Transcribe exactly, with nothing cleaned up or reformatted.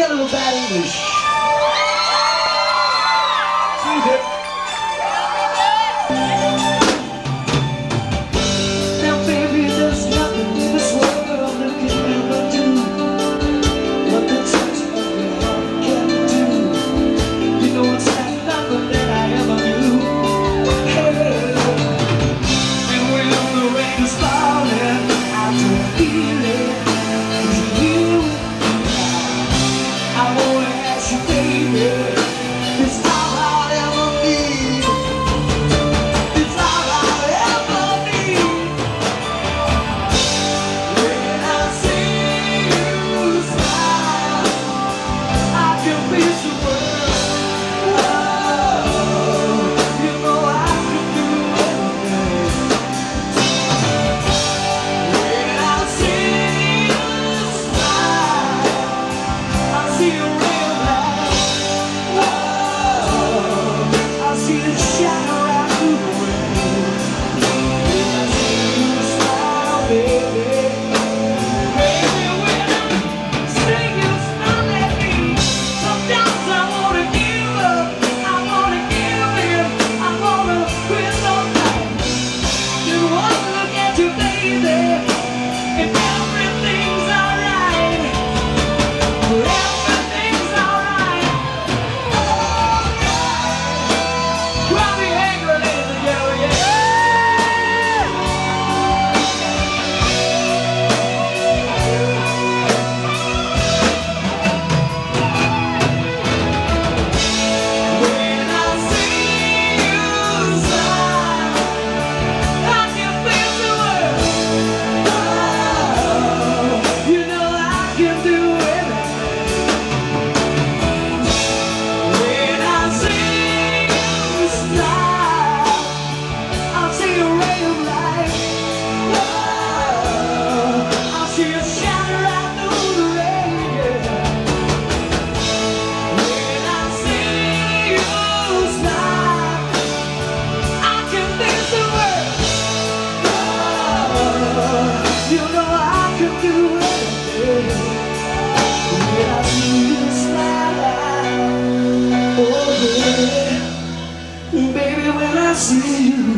a little bad English. Squeeze it. Now baby, there's nothing in this world that can ever do what the touch of your heart can do. You know it's not nothing that I ever knew. Hey. And when the rain is falling, I can feel it. I wanna ask you, baby, it's all I'll ever need. It's all I'll ever need. When I see you smile, I can face the world. Oh, you know I can do anything. When I see you smile, I see a ray of light. Oh, I see the shadow right through the rain. When I see you smile, baby, baby, when I see you smile at me, sometimes I wanna give up, I wanna give in, I wanna quit so tight. Just one look at you, baby, and everything's alright. Everything's alright. Grab me angry, ladies and gentlemen, yeah. When I see you smile, I can face the world. Oh, you know I can do anything. When I see you smile, I see a ray of light. Oh, I see a shadow right through the rain. Yeah. When I see you smile, I can face the world. Oh, you know I can do anything. When I see you smile, oh baby, baby, when I see you